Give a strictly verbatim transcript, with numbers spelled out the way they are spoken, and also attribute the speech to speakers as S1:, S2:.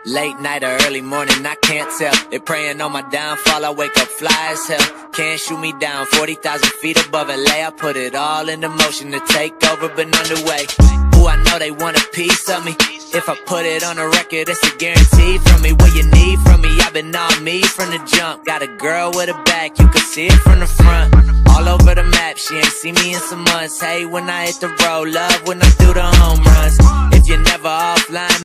S1: Late night or early morning, I can't tell. They praying on my downfall, I wake up fly as hell. Can't shoot me down, forty thousand feet above L A. I put it all into motion to take over, but underway. Ooh, I know they want a piece of me. If I put it on a record, it's a guarantee from me. What you need from me, I've been all me from the jump. Got a girl with a back, you can see it from the front. All over the map, she ain't seen me in some months. Hey, when I hit the road, love when I do the home runs. If you're never offline